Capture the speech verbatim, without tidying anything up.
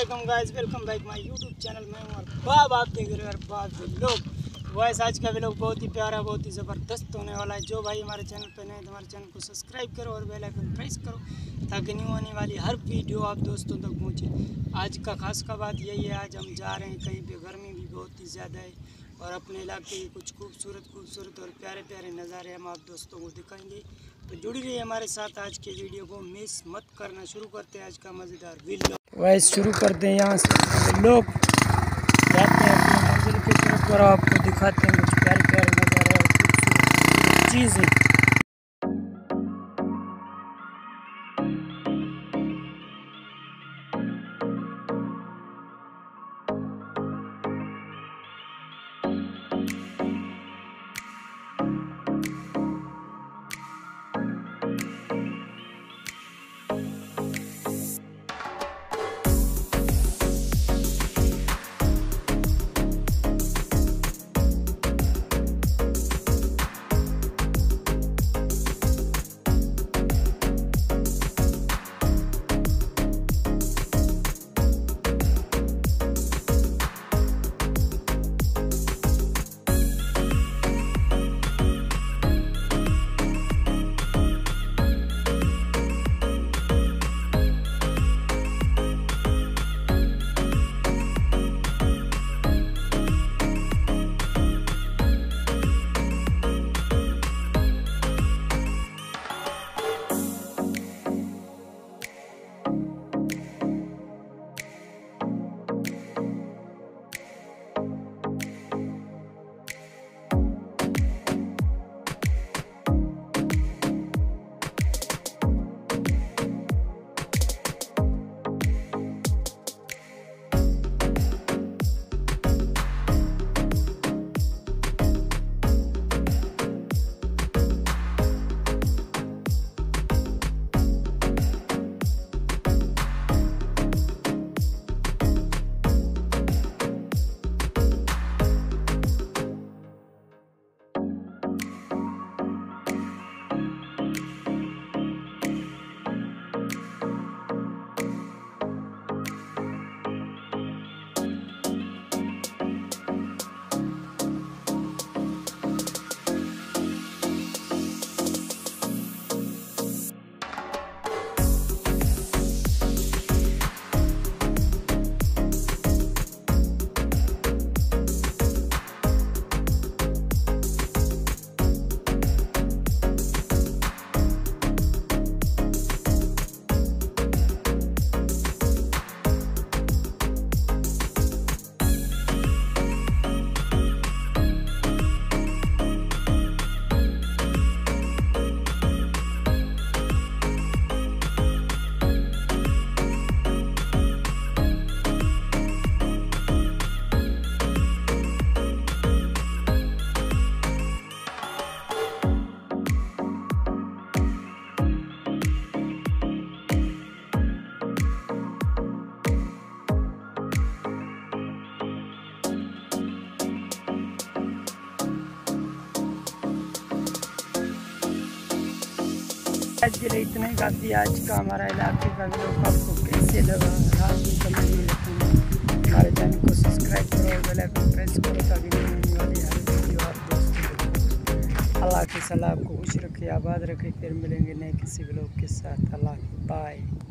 वालेकुम guys, welcome back my YouTube channel में हूँ बाब आप देख रहे हो बाब व्लॉग। वैस आज का व्लॉग बहुत ही प्यारा, बहुत ही ज़बरदस्त होने वाला है। जो भाई हमारे चैनल पर नए तो हमारे चैनल को सब्सक्राइब करो और बेल आइकन प्रेस करो ताकि न्यू आने वाली हर वीडियो आप दोस्तों तक पहुँचे। आज का खास का बात यही है, आज हम जा रहे हैं कहीं पे, गर्मी भी बहुत ही ज़्यादा है और अपने इलाके के कुछ खूबसूरत खूबसूरत और प्यारे प्यारे नज़ारे हम आप दोस्तों को दिखाएंगे। तो जुड़ी रही हमारे साथ, आज के वीडियो को मिस मत करना। शुरू करते हैं आज का मज़ेदार वीडियो। वैसे शुरू करते हैं यहाँ से, लोग जाते हैं अपनी मंजिल की तरफ और आपको दिखाते हैं कुछ प्यारे प्यारे नज़ारे और खूबसूरत चीज़ें। आज के लिए इतना ही काफ़ी। आज का हमारा इलाके का व्लॉग आपको कैसे लगा, रात में कमेंट में लिखना। हमारे चैनल को सब्सक्राइब करो और बेल आइकन प्रेस करो ताकि नई आने वाली हर वीडियो आप दोस्तों। अल्लाह की सलाह आपको खुश रखे, आबाद रखे। फिर मिलेंगे नए किसी व्लॉग के साथ। अल्लाह बाय।